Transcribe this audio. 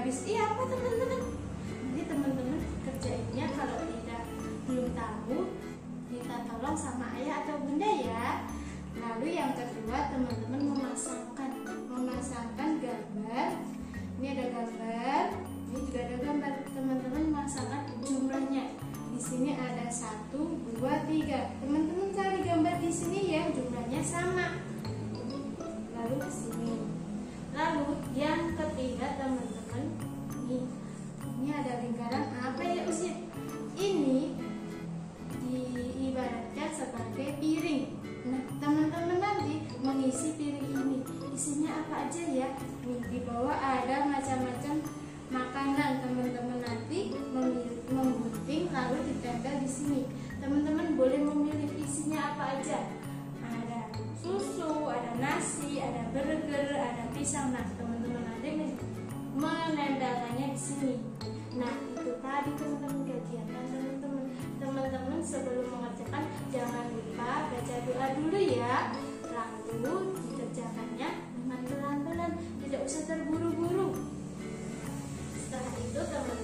habis. Iya apa teman-teman? Nanti teman-teman kerjainnya kalau belum tahu minta tolong sama ayah atau bunda ya. Lalu yang kedua teman-teman memasangkan gambar. Ini ada gambar, ini juga ada gambar. Teman-teman memasangkan jumlahnya. Di sini ada 1, 2, 3. Teman-teman cari gambar di sini yang jumlahnya sama. Lalu ke sini. Lalu yang ketiga teman-teman, ini ada lingkaran apa ya usia? Ini diibaratkan sebagai piring. Nah, teman-teman nanti mengisi piring ini. Isinya apa aja ya? Nih, di bawah ada macam-macam makanan. Teman-teman nanti menggunting lalu ditempel di sini. Teman-teman boleh memilih isinya apa aja. Ada susu, ada nasi, ada burger, ada pisang. Nah, teman-teman nanti menempelkannya di sini. Nah, itu tadi teman-teman kegiatan teman-teman. Teman-teman sebelum mengerjakan jangan lupa baca doa dulu ya. Lalu dikerjakannya dengan pelan-pelan, tidak usah terburu-buru. Setelah itu teman